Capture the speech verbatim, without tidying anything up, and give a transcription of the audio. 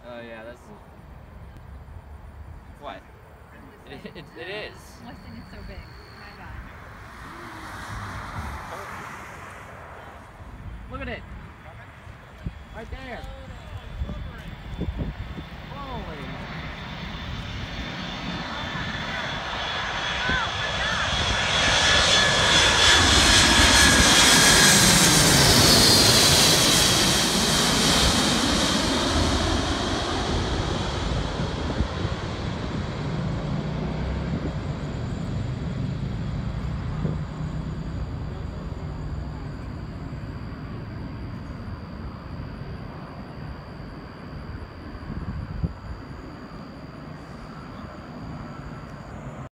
Oh yeah, that's... What? It, it, it is. Listen, it's so big. My God. Look at it. Right there.